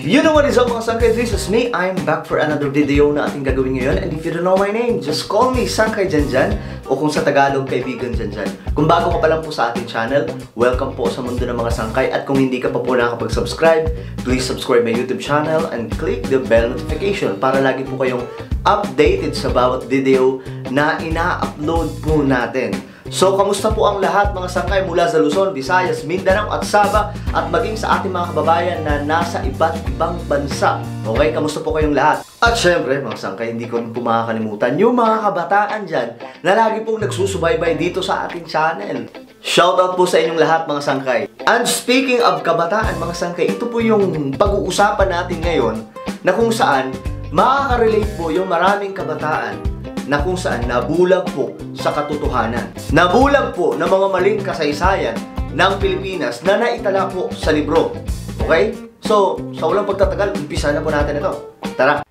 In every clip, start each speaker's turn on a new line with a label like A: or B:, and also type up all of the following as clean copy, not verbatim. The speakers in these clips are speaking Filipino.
A: You know what is up mga Sangkay? This is me. I'm back for another video na ating gagawin ngayon. And if you don't know my name, just call me Sangkay Janjan o kung sa Tagalog, Kaibigan Janjan. Kung bago ka pa lang po sa ating channel, welcome po sa mundo ng mga Sangkay. At kung hindi ka pa po nakakapag-subscribe, please subscribe my YouTube channel and click the bell notification para lagi po kayong updated sa bawat video na ina-upload po natin. So, kamusta po ang lahat mga Sangkay mula sa Luzon, Visayas, Mindanao at Sabah at maging sa ating mga kababayan na nasa iba't ibang bansa. Okay, kamusta po kayong lahat? At syempre mga Sangkay, hindi ko po makakalimutan yung mga kabataan dyan na lagi pong nagsusubaybay dito sa ating channel. Shoutout po sa inyong lahat mga Sangkay. And speaking of kabataan mga Sangkay, ito po yung pag-uusapan natin ngayon na kung saan makaka-relate po yung maraming kabataan na kung saan nabulag po sa katotohanan. Nabulag po ng mga maling kasaysayan ng Pilipinas na naitala po sa libro. Okay? So, sa walang pagtatagal, umpisa na po natin ito. Tara!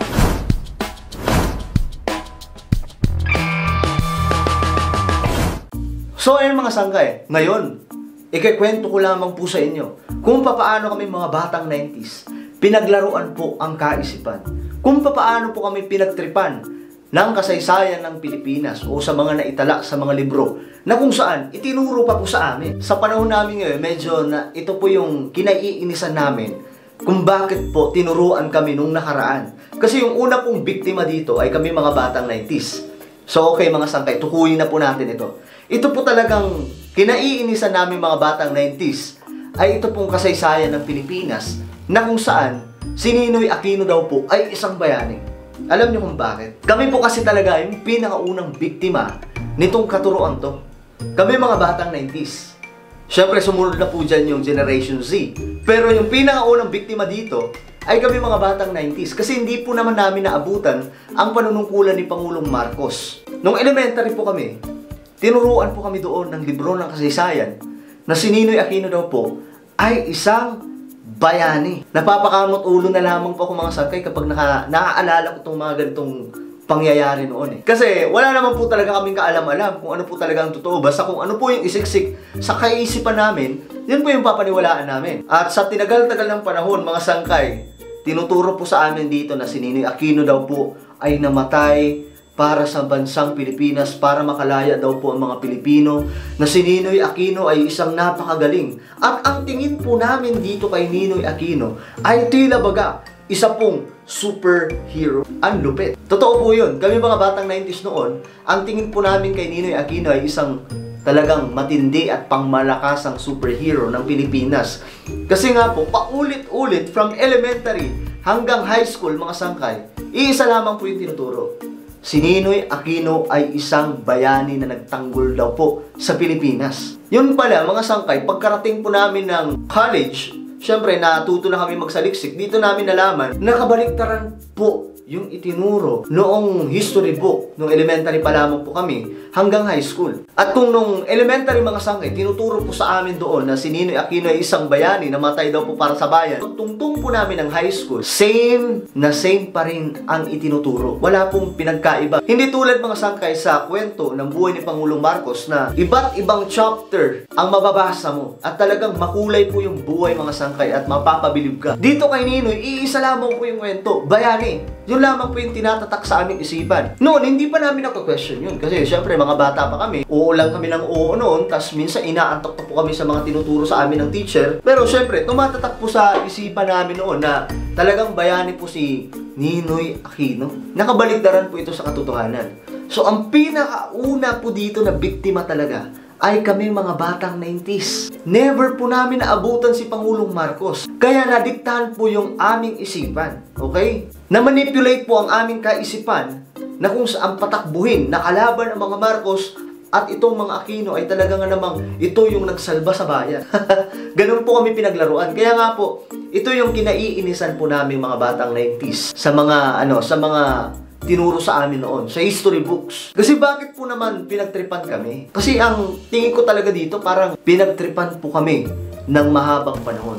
A: So, ayun mga Sangkay, ngayon, ikikwento ko lamang po sa inyo kung papaano kami mga batang 90s pinaglaruan po ang kaisipan. Kung papaano po kami pinagtripan ng kasaysayan ng Pilipinas o sa mga naitala sa mga libro na kung saan itinuro pa po sa amin. Sa panahon namin ngayon, medyo na ito po yung kinaiinisan namin kung bakit po tinuruan kami nung nakaraan. Kasi yung una pong biktima dito ay kami mga batang 90s. So okay mga Sangkay, tukuyin na po natin ito. Ito po talagang kinaiinisan namin mga batang 90s ay ito pong kasaysayan ng Pilipinas na kung saan si Ninoy Aquino daw po ay isang bayani. Alam niyo kung bakit? Kami po kasi talaga yung pinakaunang biktima nitong katuruan to. Kami mga batang 90s. Siyempre sumunod na po dyan yung Generation Z. Pero yung pinakaunang biktima dito ay kami mga batang 90s. Kasi hindi po naman namin naabutan ang panunungkulan ni Pangulong Marcos. Nung elementary po kami, tinuruan po kami doon ng libro ng kasaysayan na si Ninoy Aquino daw po ay isang bayani. Napapakamot ulo na lamang po ako mga Sangkay kapag naaalala ko itong mga ganitong pangyayari noon eh. Kasi wala naman po talaga kaming kaalam-alam kung ano po talaga ang totoo. Basta kung ano po yung isiksik sa kaisipan namin, yun po yung papaniwalaan namin. At sa tinagal-tagal ng panahon mga Sangkay, tinuturo po sa amin dito na si Ninoy Aquino daw po ay namatay para sa bansang Pilipinas, para makalaya daw po ang mga Pilipino, na si Ninoy Aquino ay isang napakagaling. At ang tingin po namin dito kay Ninoy Aquino ay tila baga, isa pong superhero. Ang lupit. Totoo po yun. Kami mga batang 90s noon, ang tingin po namin kay Ninoy Aquino ay isang talagang matindi at pangmalakasang superhero ng Pilipinas. Kasi nga po, paulit-ulit from elementary hanggang high school mga Sangkay, iisa lamang po yung tinuturo. Si Ninoy Aquino ay isang bayani na nagtanggol daw po sa Pilipinas. Yun pala mga Sangkay, pagkarating po namin ng college, syempre natuto na kami magsaliksik, dito namin nalaman na kabaliktaran po yung itinuro noong history book, nung elementary pa lamang po kami, hanggang high school. At kung nung elementary mga Sangkay, tinuturo po sa amin doon na si Ninoy Aquino ay isang bayani, namatay daw po para sa bayan. Kung tungtong po namin ng high school, same pa rin ang itinuturo. Wala pong pinagkaiba. Hindi tulad mga Sangkay sa kwento ng buhay ni Pangulong Marcos na iba't ibang chapter ang mababasa mo at talagang makulay po yung buhay mga Sangkay at mapapabilib ka. Dito kay Ninoy, iisa lamang po yung kwento, bayani. Yun lamang po yung tinatatak sa aming isipan. Noon, hindi pa namin naka-question yun. Kasi syempre, mga bata pa kami. Oo lang kami ng oo noon. Tapos minsan, inaantok pa po kami sa mga tinuturo sa amin ng teacher. Pero syempre, tumatatak po sa isipan namin noon na talagang bayani po si Ninoy Aquino. Nakabaligtaran po ito sa katotohanan. So, ang pinakauna po dito na biktima talaga ay kami mga batang 90s. Never po namin naabutan si Pangulong Marcos. Kaya nadiktahan po yung aming isipan. Okay? Na-manipulate po ang aming kaisipan na kung saan patakbuhin na kalaban ang mga Marcos at itong mga Aquino ay talaga nga namang ito yung nagsalba sa bayan. Ganun po kami pinaglaruan. Kaya nga po, ito yung kinaiinisan po namin mga batang 90s sa mga tinuro sa amin noon, sa history books. Kasi bakit po naman pinagtripan kami? Kasi ang tingin ko talaga dito, parang pinagtripan po kami ng mahabang panahon.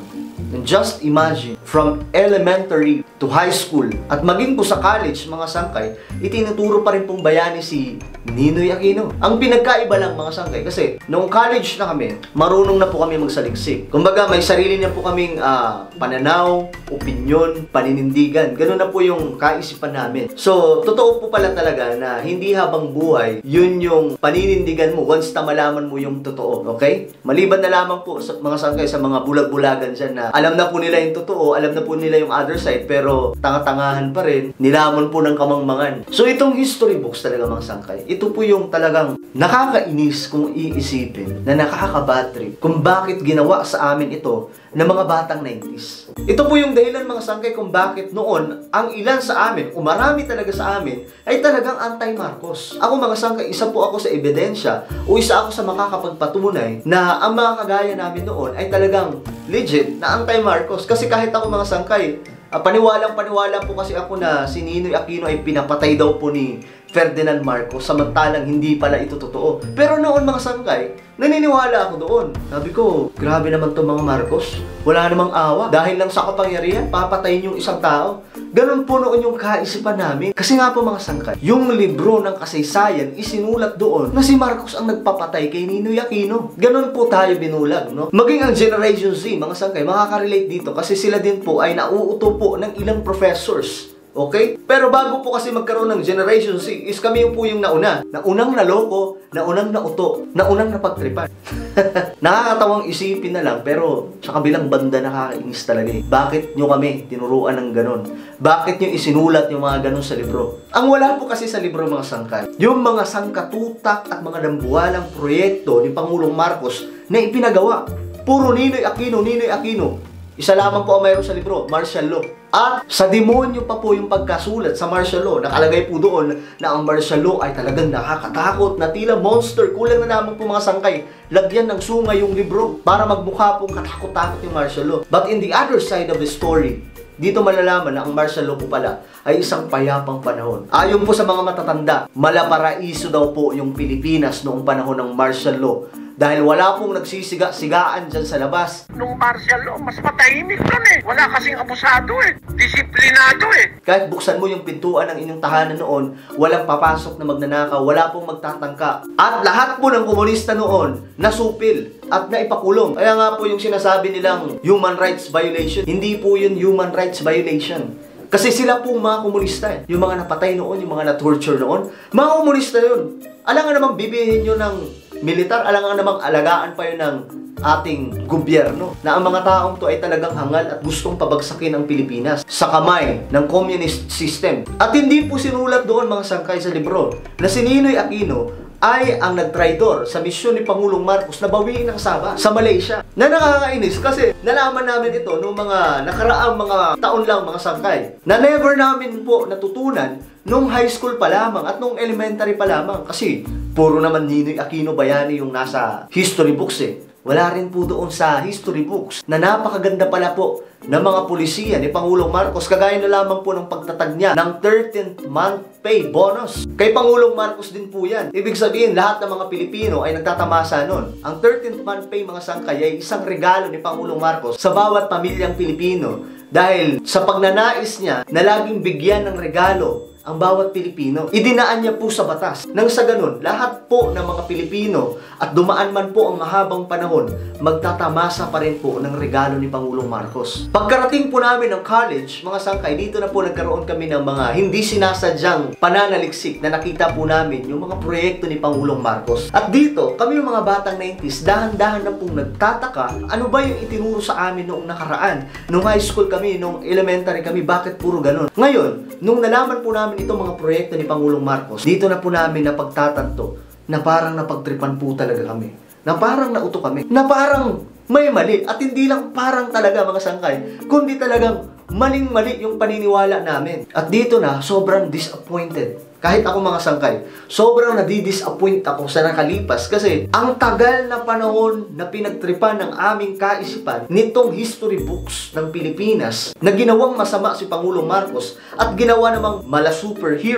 A: And just imagine, from elementary to high school, at maging po sa college, mga sangkay, itinuturo pa rin pong bayani si Ninoy Aquino. Ang pinagkaiba lang, mga sangkay, kasi noong college na kami, marunong na po kami magsaliksik. Kumbaga, may sarili na po kaming pananaw, opinyon, paninindigan. Ganun na po yung kaisipan namin. So, totoo po pala talaga na hindi habang buhay, yun yung paninindigan mo once na malaman mo yung totoo. Okay? Maliban na lamang po sa mga sangkay, sa mga bulag-bulagan dyan na alam na po nila yung totoo, alam na po nila yung other side, pero tanga-tangahan pa rin, nilamon po ng kamangmangan. So, itong history books talaga, mga sangkay, ito po yung talagang nakakainis kung iisipin, na nakaka-bad trip, kung bakit ginawa sa amin ito ng mga batang 90s. Ito po yung dahilan, mga sangkay, kung bakit noon ang ilan sa amin, o marami talaga sa amin, ay talagang anti-Marcos. Ako, mga sangkay, isa po ako sa ebidensya o isa ako sa makakapagpatunay na ang mga kagaya namin noon ay talagang legit na anti-Marcos. Kasi kahit ako, mga sangkay, paniwalang-paniwala po kasi ako na si Ninoy Aquino ay pinapatay daw po ni Ferdinand Marcos, samantalang hindi pala ito totoo. Pero noon, mga sangkay, naniniwala ako doon. Sabi ko, grabe naman itong mga Marcos. Wala namang awa. Dahil lang sa kapangyarihan, papatayin yung isang tao. Ganun po noon yung kaisipan namin. Kasi nga po, mga sangkay, yung libro ng kasaysayan isinulat doon na si Marcos ang nagpapatay kay Ninoy Aquino. Ganun po tayo binulag, no? Maging ang Generation Z, mga sangkay, makaka-relate dito kasi sila din po ay nauuto po ng ilang professors. Okay? Pero bago po kasi magkaroon ng Generation Z, is kami po yung nauna. Naunang naloko, naunang nauto, naunang napagtripan. Nakakatawang isipin na lang, pero sa kabilang banda nakakainis talaga eh. Bakit nyo kami tinuruan ng ganon? Bakit nyo isinulat yung mga ganon sa libro? Ang wala po kasi sa libro, mga sangkay, yung mga sangkatutak at mga dambuhalang proyekto ni Pangulong Marcos na ipinagawa. Puro Ninoy Aquino, Ninoy Aquino. Isa lamang po ang mayroon sa libro, martial law. At sa demonyo pa po yung pagkasulat sa martial law. Nakalagay po doon na ang martial law ay talagang nakakatakot na tila monster. Kulang na lamang po, mga sangkay, lagyan ng sungay yung libro para magmukha pong katakot-takot yung martial law. But in the other side of the story, dito malalaman na ang martial law po pala ay isang payapang panahon. Ayon po sa mga matatanda, malaparaiso daw po yung Pilipinas noong panahon ng martial law. Dahil wala pong nagsisiga-sigaan dyan sa labas.
B: Nung martial law, mas matahimik nun eh. Wala kasing abusado eh. Disiplinado eh.
A: Kahit buksan mo yung pintuan ng inyong tahanan noon, walang papasok na magnanakaw, wala pong magtatangka. At lahat po ng komunista noon, nasupil at naipakulong. Kaya nga po yung sinasabi nilang human rights violation, hindi po yun human rights violation. Kasi sila pong mga komunista eh. Yung mga napatay noon, yung mga na-torture noon, mga komunista yun. Alam nga namang bibihin nyo ng militar, alam nga namang alagaan pa yun ng ating gobyerno, na ang mga taong to ay talagang hangal at gustong pabagsakin ang Pilipinas sa kamay ng communist system. At hindi po sinulat doon, mga sangkay, sa libro na si Ninoy Aquino ay ang nagtraidor sa misyon ni Pangulong Marcos na bawiin ang Sabah sa Malaysia. Na nakakainis kasi nalaman namin ito noong mga nakaraang mga taon lang, mga sangkay, na never namin po natutunan nung high school pa lamang at nung elementary pa lamang. Kasi puro naman Ninoy Aquino bayani yung nasa history books eh. Wala rin po doon sa history books na napakaganda pala po ng mga pulisiya ni Pangulong Marcos, kagaya na lamang po ng pagtatag niya ng 13th month pay bonus. Kay Pangulong Marcos din po yan. Ibig sabihin, lahat ng mga Pilipino ay nagtatamasa nun. Ang 13th month pay, mga sangkay, ay isang regalo ni Pangulong Marcos sa bawat pamilyang Pilipino dahil sa pagnanais niya na laging bigyan ng regalo ang bawat Pilipino. Idinaan niya po sa batas. Nang sa ganun, lahat po ng mga Pilipino at dumaan man po ang mahabang panahon, magtatamasa pa rin po ng regalo ni Pangulong Marcos. Pagkarating po namin ng college, mga sangkay, dito na po nagkaroon kami ng mga hindi sinasadyang pananaliksik na nakita po namin yung mga proyekto ni Pangulong Marcos. At dito, kami yung mga batang 90s, dahan-dahan na pong nagtataka, ano ba yung itinuro sa amin noong nakaraan? Nung high school kami, nung elementary kami, bakit puro ganun? Ngayon, nung nalaman po namin itong mga proyekto ni Pangulong Marcos, dito na po namin napagtatanto na parang napagtripan po talaga kami. Na parang nauto kami. Na parang may mali. At hindi lang parang talaga, mga sangkay, kundi talagang maling-mali yung paniniwala namin. At dito na, sobrang disappointed. Kahit ako, mga sangkay, sobrang nadidisappoint ako sa nakalipas kasi ang tagal na panahon na pinagtripan ng aming kaisipan nitong history books ng Pilipinas na ginawang masama si Pangulong Marcos at ginawa namang mala superhero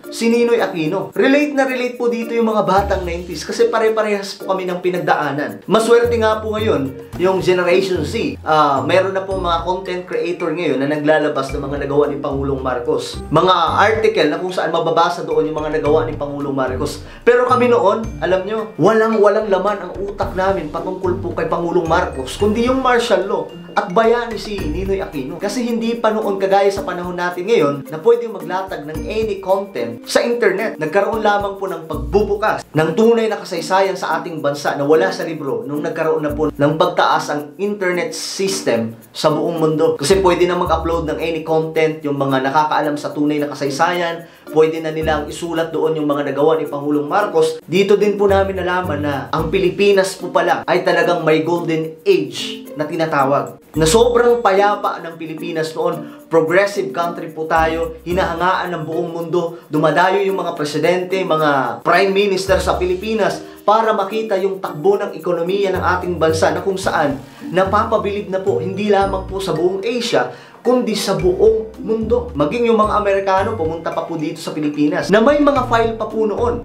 A: si Ninoy Aquino. Relate na relate po dito yung mga batang 90s kasi pare-parehas po kami ng pinagdaanan. Maswerte nga po ngayon yung Generation Z. Meron na po mga content creator ngayon na naglalabas ng mga nagawa ni Pangulong Marcos. Mga article na kung saan mababasa doon yung mga nagawa ni Pangulong Marcos. Pero kami noon, alam nyo, walang laman ang utak namin patungkol po kay Pangulong Marcos, kundi yung martial law. At bayani si Ninoy Aquino. Kasi hindi pa noon kagaya sa panahon natin ngayon na pwedeng maglatag ng any content sa internet. Nagkaroon lamang po ng pagbubukas ng tunay na kasaysayan sa ating bansa na wala sa libro nung nagkaroon na po ng pagtaas ang internet system sa buong mundo. Kasi pwede na mag-upload ng any content yung mga nakakaalam sa tunay na kasaysayan. Pwede na nilang isulat doon yung mga nagawa ni Pangulong Marcos. Dito din po namin nalaman na ang Pilipinas po pala ay talagang may golden age na tinatawag. Na sobrang payapa ng Pilipinas noon, progressive country po tayo, hinahangaan ng buong mundo, dumadayo yung mga presidente, mga prime minister sa Pilipinas para makita yung takbo ng ekonomiya ng ating bansa na kung saan napapabilib na po hindi lamang po sa buong Asia, kundi sa buong mundo. Maging yung mga Amerikano pumunta pa po dito sa Pilipinas na may mga file pa po noon.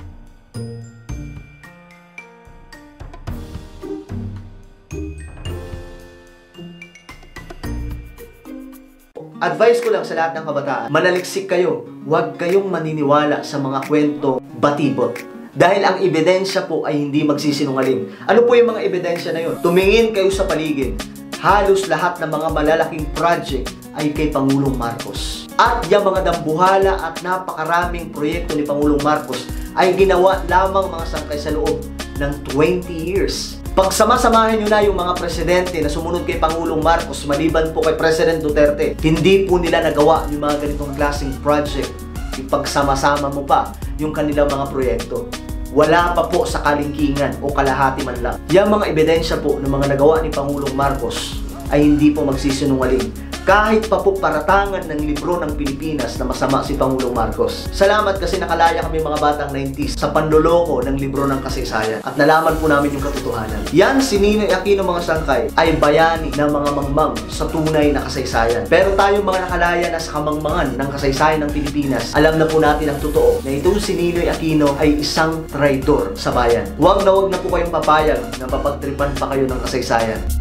A: Advice ko lang sa lahat ng kabataan, manaliksik kayo. Huwag kayong maniniwala sa mga kwento batibot. Dahil ang ebidensya po ay hindi magsisinungaling. Ano po yung mga ebidensya na yun? Tumingin kayo sa paligid. Halos lahat ng mga malalaking project ay kay Pangulong Marcos. At yung mga dambuhala at napakaraming proyekto ni Pangulong Marcos ay ginawa lamang mga sangkay sa loob ng 20 years. Pagsama-samahin nyo na yung mga presidente na sumunod kay Pangulong Marcos maliban po kay President Duterte, hindi po nila nagawa yung mga ganitong klaseng project. Ipagsama-sama mo pa yung kanilang mga proyekto. Wala pa po sa kalingkingan o kalahati man lang. Yung mga ebidensya po ng mga nagawa ni Pangulong Marcos ay hindi po magsisinungaling. Kahit pa po paratangan ng libro ng Pilipinas na masama si Pangulong Marcos. Salamat kasi nakalaya kami mga batang 90s sa panloloko ng libro ng kasaysayan at nalaman po namin yung katotohanan. Yan si Ninoy Aquino mga sangkay ay bayani ng mga mangmang sa tunay na kasaysayan. Pero tayong mga nakalaya na sa kamangmangan ng kasaysayan ng Pilipinas, alam na po natin ang totoo na itong si Ninoy Aquino ay isang traitor sa bayan. Huwag na po kayong papayag na papagtripan pa kayo ng kasaysayan.